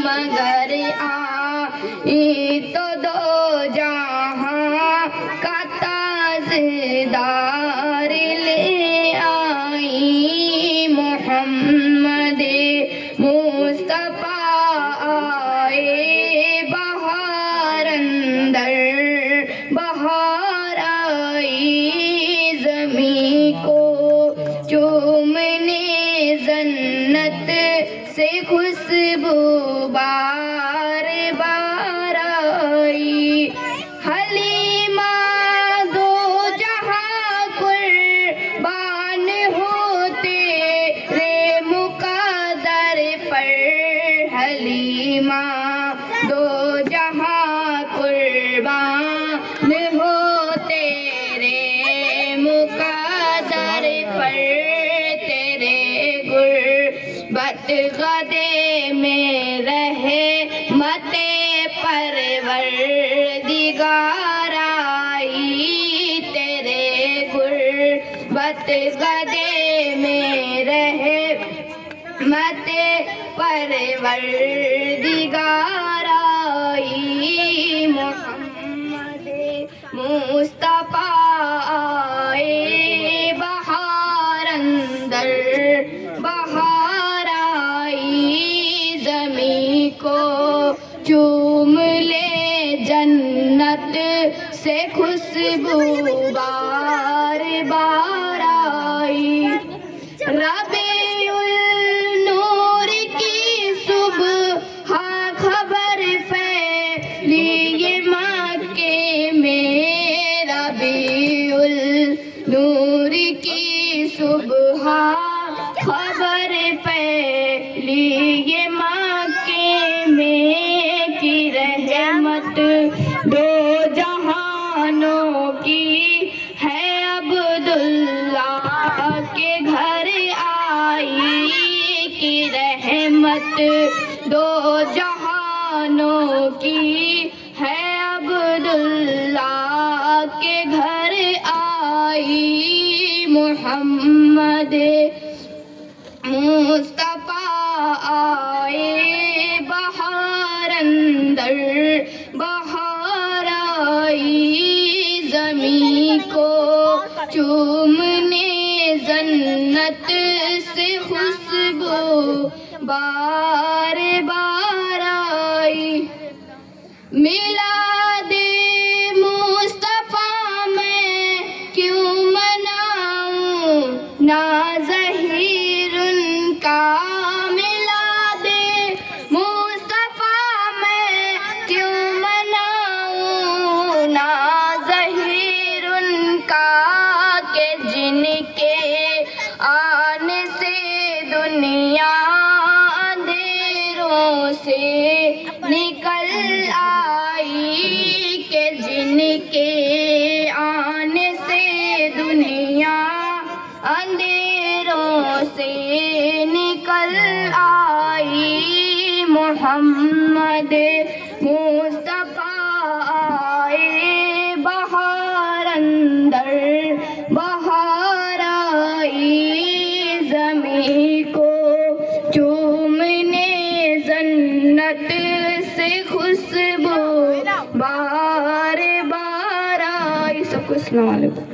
مگر آئی تو دو جہاں کا تاجدار لے آئی محمد مصطفیٰ آئے بہار اندر بہار آئی زمین کو چومنے جنت سے خوشبو بار بار آئی حلیمہ دو جہاں قربان ہو تیرے مقدر پر حلیمہ دو جہاں قربان ہو تیرے مقدر پر تیرے غربت غدے میں رحمت پروردگار آئی تیرے غربت غدے میں رحمت پروردگار آئی محمد مصطفیٰ آئے بہار اندر بہار آئی زمین کو چوم لے جنت سے خوشبو بار بار آئی ربیع النور کی صبح خبر پھیلی یہ مکے میں ربیع النور کی صبح خبر پھیلی یہ مکے میں کی رحمت دو جہانوں کی ہے عبداللہ کے گھر آئی کی رحمت دو جہانوں کی ہے عبداللہ کے گھر آئی محمد مصطفیٰ آئے بہار اندر بہار آئی زمین کو چومنے جنت سے خوشبو بار بار آئی میلاد مصطفیٰ میں کیوں مناؤں نا ظہیر ان کا میلاد مصطفیٰ میں کیوں مناؤں نا ظہیر ان کا کہ جن کے آنے سے دنیا اندھیروں سے نکل آئی کہ جن کے آنے سے دنیا اندھیروں سے نکل آئی محمد مصطفیٰ آئے بہار اندر بہار آئی زمین کو چومنے جنت سے خوشبو بار بار آئی سب کو السلام علیکم